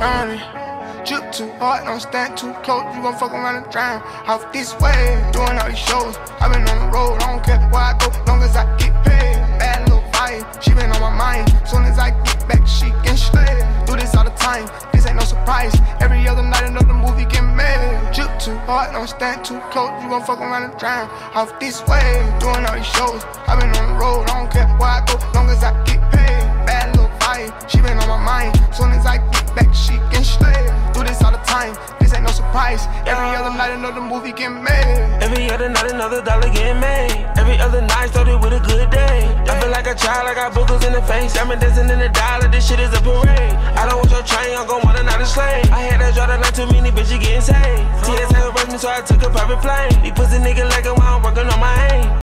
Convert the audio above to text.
drowning. Drip too hard, don't stand too close, you gon' fuck around and drown. Off this way, doing all these shows. I been on the road, I don't care where I go, long as I get paid. Bad little vibe, she been on my mind. Soon as I get back, she can slay. Do this all the time, this ain't no surprise. Every other night another movie get made. Drip too hard, don't stand too close, you gon' fuck around and drown. Off this way, doing all these shows. I been on the road, I don't care where I go, long as I get paid. Bad little vibe, she been on my mind. Soon as I get back, she can slay. Do this all the time, this ain't no surprise. Every other night another movie get made. Every other night another dollar getting made. Every other night started with a good day. I feel like a child, I got boogers in the face. I'm dancing in the dollar, this shit is a parade. I don't want your train, I'm gon' want another slave. I had that draw that like too many bitches getting saved. TSA rush me, so I took a private plane. These pussy niggas like I'm working on my aim.